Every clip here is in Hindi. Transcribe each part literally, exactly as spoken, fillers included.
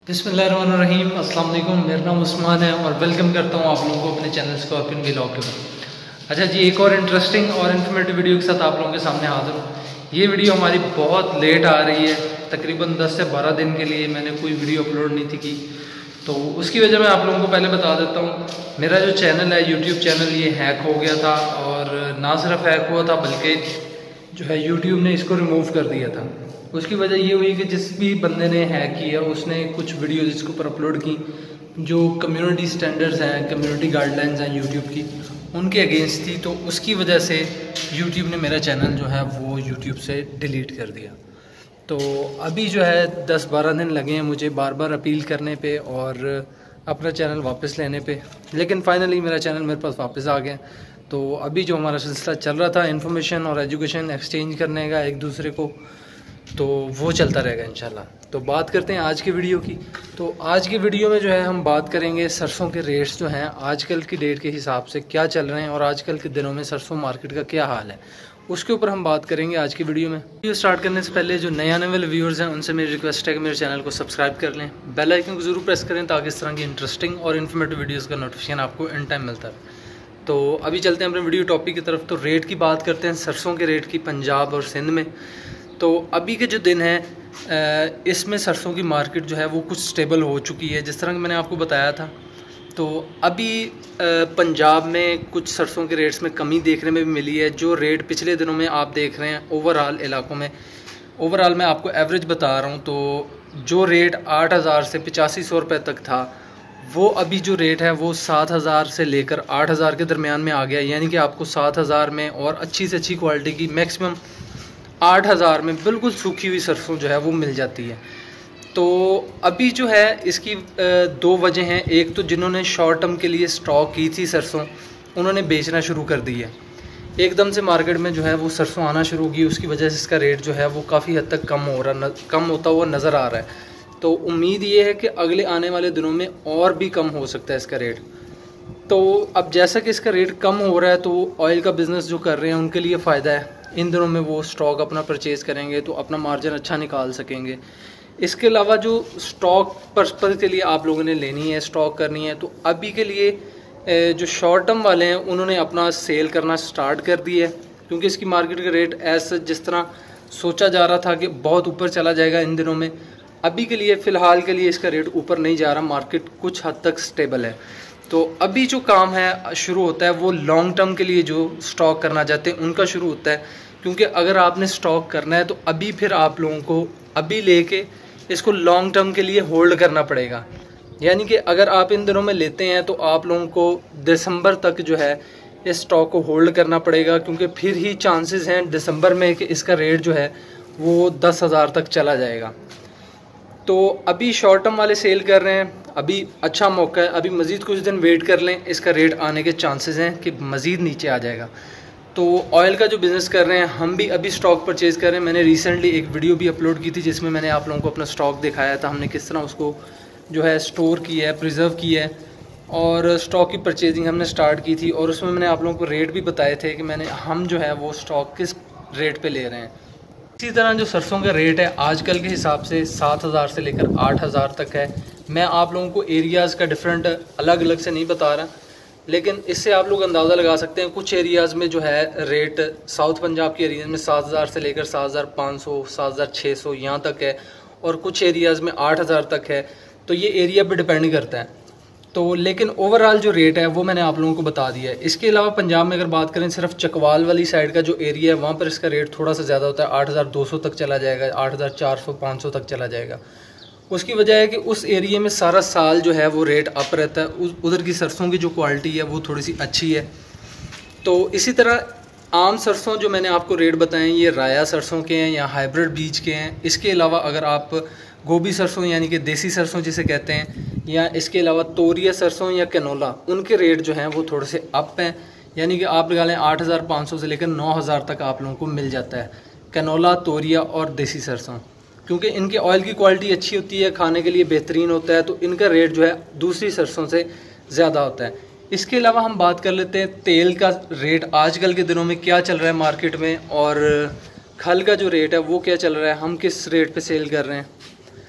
बिस्मिल्लाहिर्रहमानिर्रहीम। अस्सलाम वालेकुम। मेरा नाम उस्मान है और वेलकम करता हूँ आप लोगों को अपने चैनल स्कॉर्पियन व्लॉग के ऊपर। अच्छा जी, एक और इंटरेस्टिंग और इन्फॉर्मेटिव वीडियो के साथ आप लोगों के सामने हाजिर हूँ। ये वीडियो हमारी बहुत लेट आ रही है, तकरीबन दस से बारह दिन के लिए मैंने कोई वीडियो अपलोड नहीं थी की, तो उसकी वजह मैं आप लोगों को पहले बता देता हूँ। मेरा जो चैनल है, यूट्यूब चैनल, ये हैक हो गया था और ना सिर्फ हैक हुआ था बल्कि जो है यूट्यूब ने इसको रिमूव कर दिया था। उसकी वजह ये हुई कि जिस भी बंदे ने हैक किया उसने कुछ वीडियोज़ इसके ऊपर अपलोड की जो कम्युनिटी स्टैंडर्ड्स हैं, कम्युनिटी गाइडलाइंस हैं यूट्यूब की, उनके अगेंस्ट थी। तो उसकी वजह से यूट्यूब ने मेरा चैनल जो है वो यूट्यूब से डिलीट कर दिया। तो अभी जो है दस बारह दिन लगे हैं मुझे बार बार अपील करने पे और अपना चैनल वापस लेने पे, लेकिन फाइनली मेरा चैनल मेरे पास वापस आ गया। तो अभी जो हमारा सिलसिला चल रहा था इन्फॉर्मेशन और एजुकेशन एक्सचेंज करने का एक दूसरे को, तो वो चलता रहेगा इंशाल्लाह। तो बात करते हैं आज की वीडियो की। तो आज की वीडियो में जो है हम बात करेंगे सरसों के रेट्स जो हैं आजकल की डेट के हिसाब से क्या चल रहे हैं और आजकल के दिनों में सरसों मार्केट का क्या हाल है, उसके ऊपर हम बात करेंगे आज की वीडियो में। वीडियो स्टार्ट करने से पहले जो नया नए वाले व्यूअर्स हैं उनसे मेरी रिक्वेस्ट है कि मेरे चैनल को सब्सक्राइब कर लें, बेल आइकन को जरूर प्रेस करें ताकि इस तरह की इंटरेस्टिंग और इन्फॉर्मेटिव वीडियोज़ का नोटिफिकेशन आपको इन टाइम मिलता है। तो अभी चलते हैं अपने वीडियो टॉपिक की तरफ। तो रेट की बात करते हैं, सरसों के रेट की पंजाब और सिंध में। तो अभी के जो दिन है इसमें सरसों की मार्केट जो है वो कुछ स्टेबल हो चुकी है, जिस तरह कि मैंने आपको बताया था। तो अभी पंजाब में कुछ सरसों के रेट्स में कमी देखने में भी मिली है। जो रेट पिछले दिनों में आप देख रहे हैं ओवरऑल इलाकों में, ओवरऑल मैं आपको एवरेज बता रहा हूँ, तो जो रेट आठ हज़ार से पचासी सौ रुपये तक था, वो अभी जो रेट है वो सात हज़ार से लेकर आठ हज़ार के दरमियान में आ गया। यानी कि आपको सात हज़ार में और अच्छी से अच्छी क्वालिटी की मैक्सिमम आठ हज़ार में बिल्कुल सूखी हुई सरसों जो है वो मिल जाती है। तो अभी जो है इसकी दो वजह हैं। एक तो जिन्होंने शॉर्ट टर्म के लिए स्टॉक की थी सरसों, उन्होंने बेचना शुरू कर दी है। एकदम से मार्केट में जो है वो सरसों आना शुरू की, उसकी वजह से इसका रेट जो है वो काफ़ी हद तक कम हो रहा कम होता हुआ नज़र आ रहा है। तो उम्मीद ये है कि अगले आने वाले दिनों में और भी कम हो सकता है इसका रेट। तो अब जैसा कि इसका रेट कम हो रहा है तो ऑयल का बिज़नेस जो कर रहे हैं उनके लिए फ़ायदा है। इन दिनों में वो स्टॉक अपना परचेज़ करेंगे तो अपना मार्जिन अच्छा निकाल सकेंगे। इसके अलावा जो स्टॉक पर्पज़ के लिए आप लोगों ने लेनी है, स्टॉक करनी है, तो अभी के लिए जो शॉर्ट टर्म वाले हैं उन्होंने अपना सेल करना स्टार्ट कर दिया है, क्योंकि इसकी मार्केट का रेट ऐसा जिस तरह सोचा जा रहा था कि बहुत ऊपर चला जाएगा इन दिनों में, अभी के लिए फ़िलहाल के लिए इसका रेट ऊपर नहीं जा रहा, मार्केट कुछ हद तक स्टेबल है। तो अभी जो काम है शुरू होता है वो लॉन्ग टर्म के लिए जो स्टॉक करना चाहते हैं उनका शुरू होता है, क्योंकि अगर आपने स्टॉक करना है तो अभी फिर आप लोगों को अभी लेके इसको लॉन्ग टर्म के लिए होल्ड करना पड़ेगा। यानी कि अगर आप इन दिनों में लेते हैं तो आप लोगों को दिसंबर तक जो है इस स्टॉक को होल्ड करना पड़ेगा, क्योंकि फिर ही चांसेस हैं दिसंबर में कि इसका रेट जो है वो दस हज़ार तक चला जाएगा। तो अभी शॉर्ट टर्म वाले सेल कर रहे हैं, अभी अच्छा मौका है, अभी मज़ीद कुछ दिन वेट कर लें, इसका रेट आने के चांसेस हैं कि मज़ीद नीचे आ जाएगा। तो ऑयल का जो बिज़नेस कर रहे हैं हम भी अभी स्टॉक परचेज़ कर रहे हैं। मैंने रिसेंटली एक वीडियो भी अपलोड की थी जिसमें मैंने आप लोगों को अपना स्टॉक दिखाया था, हमने किस तरह उसको जो है स्टोर किया है, प्रिजर्व किया है और स्टॉक की परचेजिंग हमने स्टार्ट की थी। और उसमें मैंने आप लोगों को रेट भी बताए थे कि मैंने हम जो है वो स्टॉक किस रेट पर ले रहे हैं। इसी तरह जो सरसों का रेट है आजकल के हिसाब से सात हज़ार से लेकर आठ हज़ार तक है। मैं आप लोगों को एरियाज़ का डिफरेंट अलग अलग से नहीं बता रहा, लेकिन इससे आप लोग अंदाज़ा लगा सकते हैं। कुछ एरियाज़ में जो है रेट साउथ पंजाब के एरिया में सात हज़ार से लेकर सात हज़ार पाँच सौ सात हज़ार छः सौ यहाँ तक है, और कुछ एरियाज़ में आठ हज़ार तक है। तो ये एरिया पे डिपेंड करता है। तो लेकिन ओवरऑल जो रेट है वो मैंने आप लोगों को बता दिया है। इसके अलावा पंजाब में अगर बात करें, सिर्फ चकवाल वाली साइड का जो एरिया है वहाँ पर इसका रेट थोड़ा सा ज़्यादा होता है, आठ हज़ार दो सौ तक चला जाएगा, आठ हज़ार चार सौ पाँच सौ तक चला जाएगा। उसकी वजह है कि उस एरिया में सारा साल जो है वो रेट अप रहता है, उधर की सरसों की जो क्वालिटी है वो थोड़ी सी अच्छी है। तो इसी तरह आम सरसों जो मैंने आपको रेट बताएं ये राया सरसों के हैं या हाइब्रिड बीज के हैं। इसके अलावा अगर आप गोभी सरसों यानी कि देसी सरसों जिसे कहते हैं, या इसके अलावा तोरिया सरसों या कैनोला, उनके रेट जो हैं वो थोड़े से अप हैं। यानी कि आप लगा लें आठ हज़ार पाँच सौ से लेकर नौ हज़ार तक आप लोगों को मिल जाता है कैनोला, तोरिया और देसी सरसों, क्योंकि इनके ऑयल की क्वालिटी अच्छी होती है, खाने के लिए बेहतरीन होता है, तो इनका रेट जो है दूसरी सरसों से ज़्यादा होता है। इसके अलावा हम बात कर लेते हैं तेल का रेट आजकल के दिनों में क्या चल रहा है मार्केट में, और खल का जो रेट है वो क्या चल रहा है, हम किस रेट पे सेल कर रहे हैं।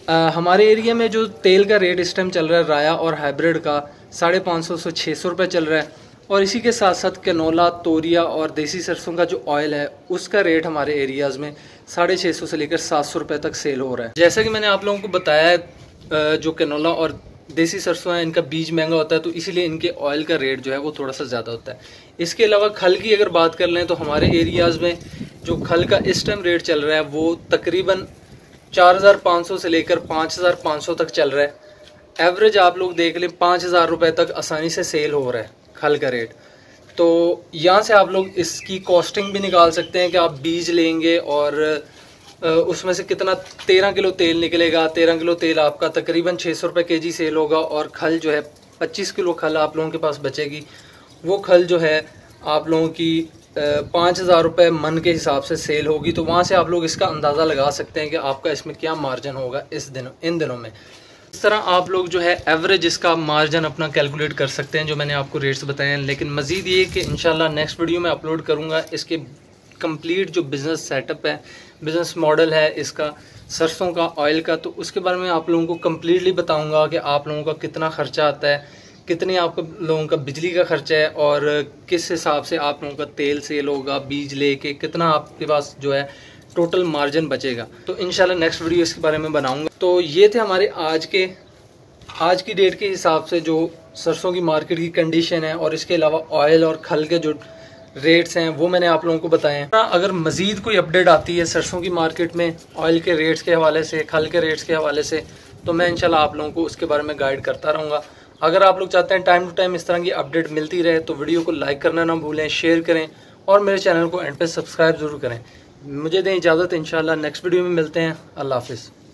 आ, हमारे एरिया में जो तेल का रेट इस टाइम चल रहा है राया और हाइब्रिड का साढ़े पाँच सौ से छः सौ रुपये चल रहा है, और इसी के साथ साथ कैनोला, तोरिया और देसी सरसों का जो ऑयल है उसका रेट हमारे एरियाज़ में साढ़े छः सौ से लेकर सात सौ रुपये तक सेल हो रहा है। जैसा कि मैंने आप लोगों को बताया है, जो कैनोला और देसी सरसों है इनका बीज महंगा होता है, तो इसीलिए इनके ऑयल का रेट जो है वो थोड़ा सा ज़्यादा होता है। इसके अलावा खल की अगर बात कर लें तो हमारे एरियाज़ में जो खल का इस टाइम रेट चल रहा है वो तकरीबन चार हज़ार पाँच सौ से लेकर पाँच हज़ार पाँच सौ तक चल रहा है। एवरेज आप लोग देख लें पाँच हज़ार रुपये तक आसानी से सेल हो रहा है खल का रेट। तो यहाँ से आप लोग इसकी कॉस्टिंग भी निकाल सकते हैं कि आप बीज लेंगे और उसमें से कितना तेरह किलो तेल निकलेगा। तेरह किलो तेल आपका तकरीबन छः सौ रुपये के जी सेल होगा, और खल जो है पच्चीस किलो खल आप लोगों के पास बचेगी। वो खल जो है आप लोगों की पाँच हज़ार रुपये मन के हिसाब से सेल होगी। तो वहाँ से आप लोग इसका अंदाज़ा लगा सकते हैं कि आपका इसमें क्या मार्जिन होगा इस दिनों इन दिनों में। इस तरह आप लोग जो है एवरेज इसका मार्जिन अपना कैलकुलेट कर सकते हैं, जो मैंने आपको रेट्स बताए हैं। लेकिन मज़ीद ये कि इंशाल्लाह नेक्स्ट वीडियो में अपलोड करूँगा इसके कंप्लीट जो बिज़नेस सेटअप है, बिज़नेस मॉडल है इसका सरसों का ऑयल का, तो उसके बारे में आप लोगों को कम्प्लीटली बताऊँगा कि आप लोगों का कितना ख़र्चा आता है, कितने आप लोगों का बिजली का खर्चा है, और किस हिसाब से आप लोगों का तेल सेल होगा, बीज लेके कितना आपके पास जो है टोटल मार्जिन बचेगा। तो इंशाल्लाह नेक्स्ट वीडियो इसके बारे में बनाऊंगा। तो ये थे हमारे आज के आज की डेट के हिसाब से जो सरसों की मार्केट की कंडीशन है, और इसके अलावा ऑयल और खल के जो रेट्स हैं वो मैंने आप लोगों को बताए हैं। अगर मज़ीद कोई अपडेट आती है सरसों की मार्केट में ऑयल के रेट्स के हवाले से, खल के रेट्स के हवाले से, तो मैं इंशाल्लाह आप लोगों को उसके बारे में गाइड करता रहूँगा। अगर आप लोग चाहते हैं टाइम टू टाइम इस तरह की अपडेट मिलती रहे तो वीडियो को लाइक करना ना भूलें, शेयर करें, और मेरे चैनल को एंड पे सब्सक्राइब ज़रूर करें। मुझे दें इजाज़त, इंशाल्लाह नेक्स्ट वीडियो में मिलते हैं। अल्लाह हाफिज़।